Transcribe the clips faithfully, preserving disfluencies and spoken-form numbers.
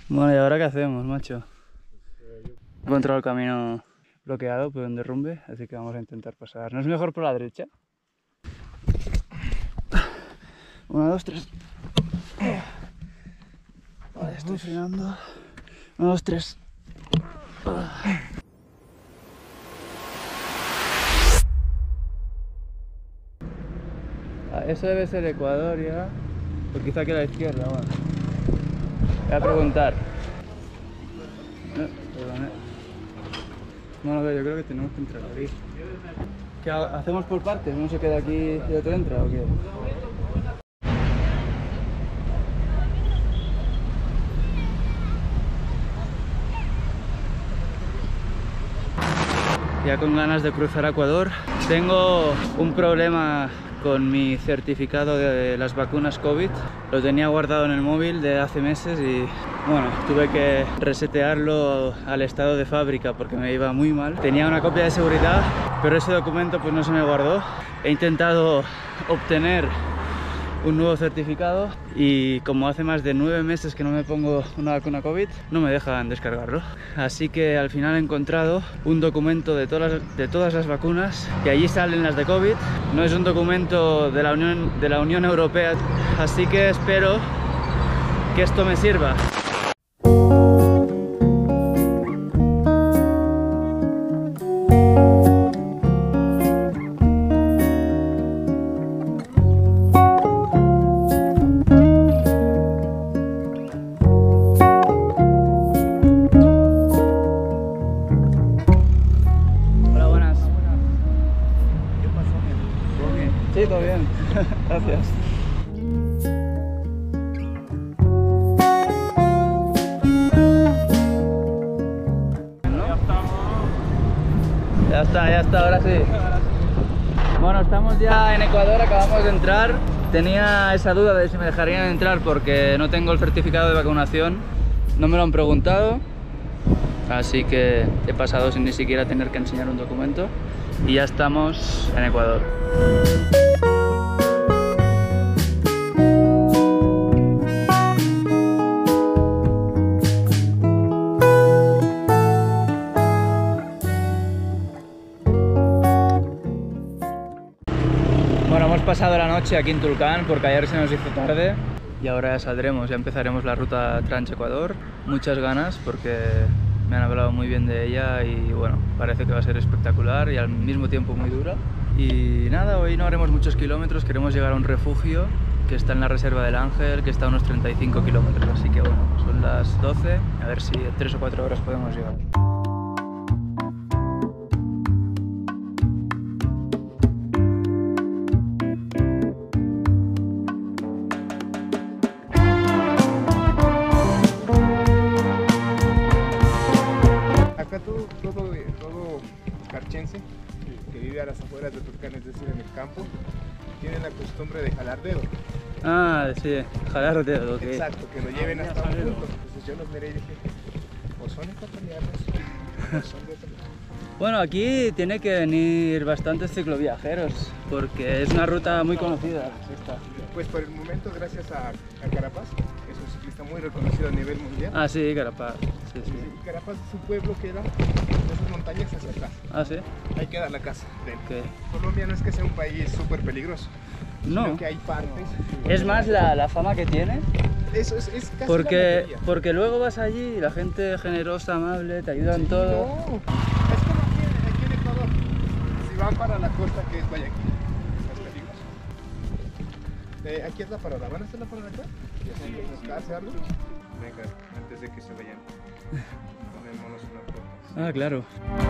Bueno, ¿y ahora qué hacemos, macho? He encontrado el camino bloqueado por un derrumbe, así que vamos a intentar pasar. ¿No es mejor por la derecha? Una, dos, tres. Vale, estoy frenando. Una, dos, tres. Ah, eso debe ser Ecuador ya. O quizá aquí a la izquierda, bueno. Voy a preguntar. No, perdón, bueno, yo creo que tenemos que entrar aquí. ¿Qué hacemos por partes? ¿Uno se queda aquí y otro entra o qué? Ya con ganas de cruzar a Ecuador. Tengo un problema con mi certificado de las vacunas COVID. Lo tenía guardado en el móvil de hace meses y bueno, tuve que resetearlo al estado de fábrica porque me iba muy mal. Tenía una copia de seguridad, pero ese documento pues no se me guardó. He intentado obtener un nuevo certificado y como hace más de nueve meses que no me pongo una vacuna COVID, no me dejan descargarlo. Así que al final he encontrado un documento de todas las, de todas las vacunas y allí salen las de COVID. No es un documento de la Unión, de la Unión Europea, así que espero que esto me sirva. Sí, todo bien. Gracias. ¿No? Ya está, ya está, ahora sí. Bueno, estamos ya en Ecuador, acabamos de entrar. Tenía esa duda de si me dejarían entrar porque no tengo el certificado de vacunación. No me lo han preguntado, así que he pasado sin ni siquiera tener que enseñar un documento. Y ya estamos en Ecuador. Bueno, hemos pasado la noche aquí en Tulcán porque ayer se nos hizo tarde y ahora ya saldremos, ya empezaremos la ruta Trans-Ecuador. Muchas ganas porque me han hablado muy bien de ella y bueno, parece que va a ser espectacular y al mismo tiempo muy dura. Y nada, hoy no haremos muchos kilómetros, queremos llegar a un refugio que está en la Reserva del Ángel, que está a unos treinta y cinco kilómetros, así que bueno, son las doce, a ver si en tres o cuatro horas podemos llegar. Que vive a las afueras de Tulcán, es decir, en el campo, tienen la costumbre de jalar dedo. Ah, sí, jalar dedo, ok. Exacto, que lo lleven hasta un punto. Entonces yo los miré y dije, o son ecuatorianos o son de otro lado. Bueno, aquí tiene que venir bastantes cicloviajeros porque es una ruta muy conocida esta. Pues por el momento, gracias a, a Carapaz, que es un ciclista muy reconocido a nivel mundial. Ah, sí, Carapaz. Sí, sí. Y Carapaz es un pueblo que queda en esas montañas hacia atrás. Ah, sí. Ahí queda la casa de él. Okay. Colombia no es que sea un país súper peligroso, no. Sino que hay partes. Es más la, la fama que tiene. Eso es, es casi porque, la porque luego vas allí y la gente generosa, amable, te ayuda en todo. No, es como aquí, aquí en Ecuador. Si van para la costa que es Guayaquil, es peligroso. Eh, aquí es la parada. ¿Van a hacer la parada acá? ¿Y hace algo? Venga, antes de que se vayan, tomémonos una foto. Ah, claro.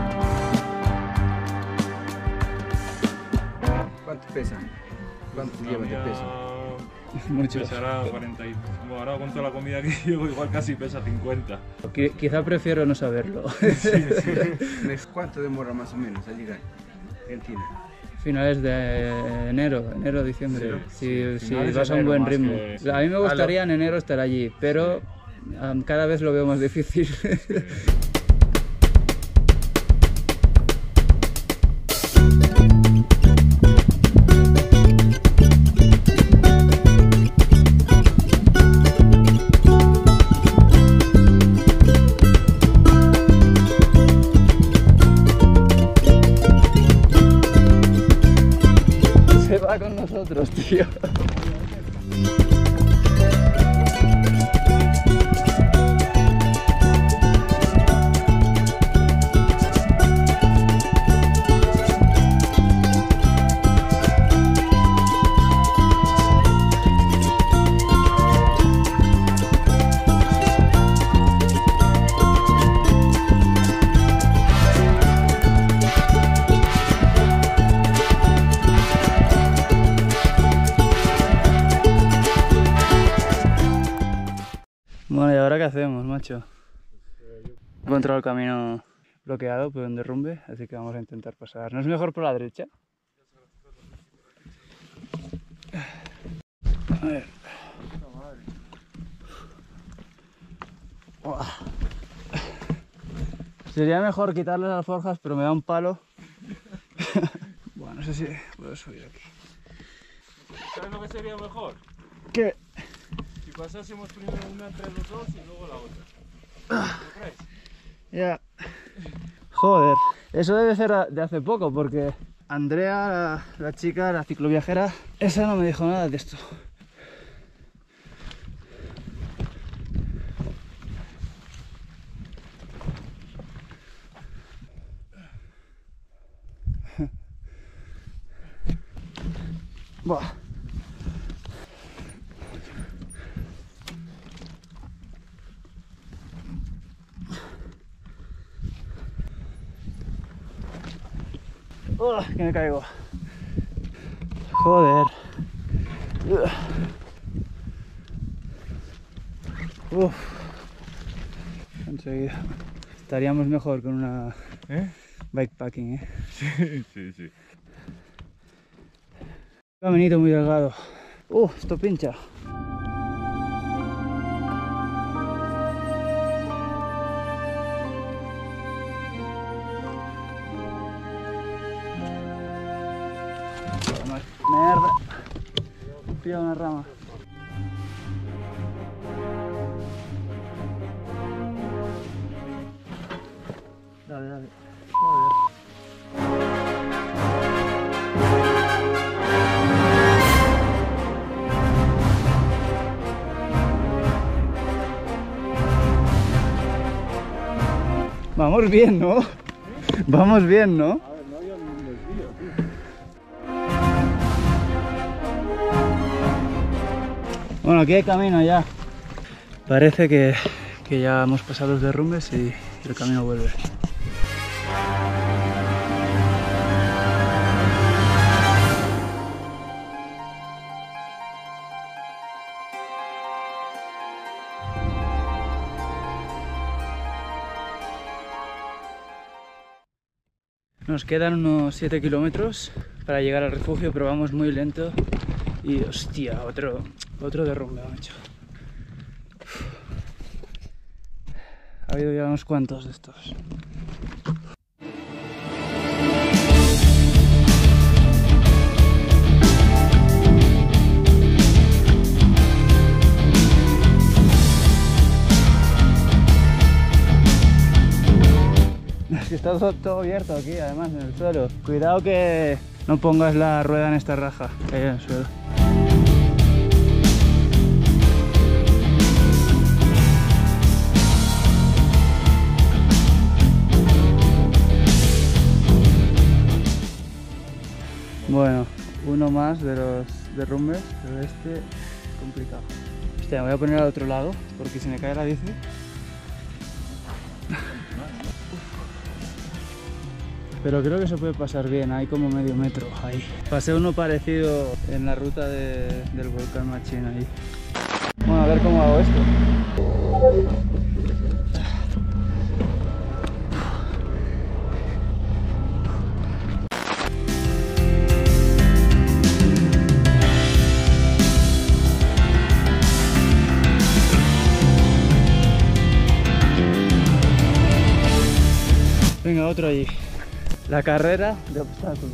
¿Cuánto pesa? ¿Cuánto llevas de peso? Mucho. Pesará cuarenta y... Bueno, ahora con toda la comida que llevo igual casi pesa cincuenta. Qu quizá prefiero no saberlo. Sí, sí. ¿Cuánto demora más o menos a llegar a Argentina? Finales de enero, enero, diciembre. Si, si Finales vas a de un buen enero, ritmo. más que- A mí me gustaría en enero estar allí, pero um, cada vez lo veo más difícil. tío. Bueno, ¿y ahora qué hacemos, macho? He encontrado el camino bloqueado por un derrumbe, así que vamos a intentar pasar. ¿No es mejor por la derecha? A ver. Uah. Sería mejor quitarle las alforjas, pero me da un palo. Bueno, no sé si puedo subir aquí. ¿Sabes lo que sería mejor? ¿Qué? Si pasásemos primero una entre los dos y luego la otra. ¿Lo crees? Ya. Joder, eso debe ser de hace poco, porque Andrea, la, la chica, la cicloviajera, esa no me dijo nada de esto. Buah. Oh, que me caigo. Joder. Uf. Conseguido. Estaríamos mejor con una ¿Eh? bikepacking, ¿eh? Sí, sí, sí. Caminito muy delgado. Uh, esto pincha. Merda. Pilla una rama. Dale, dale. Joder. Vamos bien, ¿no? Vamos bien, ¿no? A ver, no había un desvío, tío. Bueno, aquí hay camino ya. Parece que, que ya hemos pasado los derrumbes y el camino vuelve. Nos quedan unos siete kilómetros para llegar al refugio, pero vamos muy lento. Y hostia, otro, otro derrumbe, macho. Ha habido ya unos cuantos de estos. Es que está todo, todo abierto aquí, además, en el suelo. Cuidado que no pongas la rueda en esta raja que hay en el suelo. Bueno, uno más de los derrumbes, pero este es complicado. Hostia, me voy a poner al otro lado porque si me cae la bici. Pero creo que se puede pasar bien, hay como medio metro ahí. Pasé uno parecido en la ruta de, del volcán Machín ahí. Bueno, a ver cómo hago esto. Venga, otro allí. La carrera de obstáculos.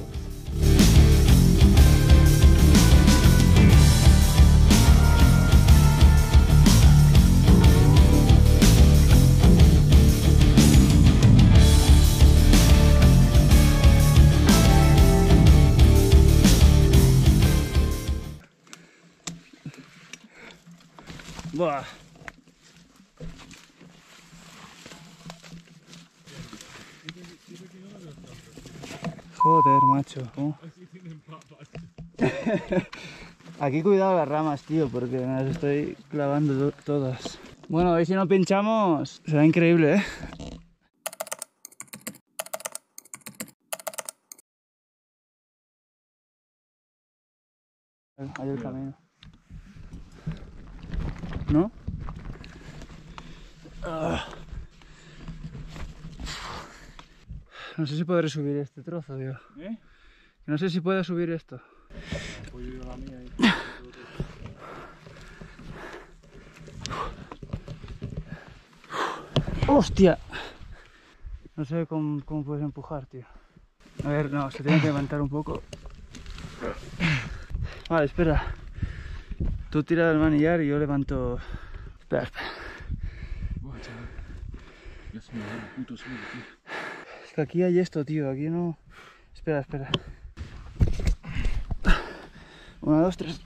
Buah. Joder, macho. ¿Cómo? Aquí cuidado las ramas, tío, porque me las estoy clavando to todas. Bueno, a ver si no pinchamos. Será increíble, ¿eh? Hay el camino. ¿No? Ah. No sé si podré subir este trozo, tío. ¿Eh? No sé si puedo subir esto. Pues yo la mía ahí. ¡Hostia! No sé cómo, cómo puedes empujar, tío. A ver, no, se tiene que levantar un poco. Vale, espera. Tú tiras el manillar y yo levanto... Espera, espera. Buah, chaval. Ya se me da el puto suelo, tío. Es que aquí hay esto, tío. Aquí no... Espera, espera. Una, dos, tres.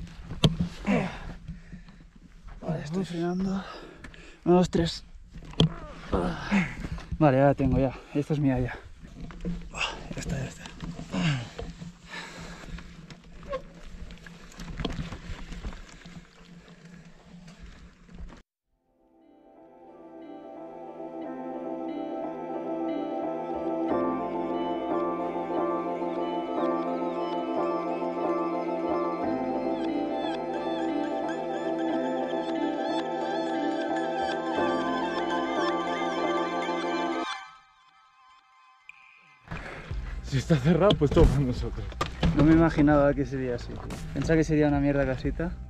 Vale, estoy frenando. Una, dos, tres. Vale, ya la tengo, ya. Esta es mía, ya. Ya está, ya está. Si está cerrado, pues todo para nosotros. No me imaginaba que sería así. Pensaba que sería una mierda casita.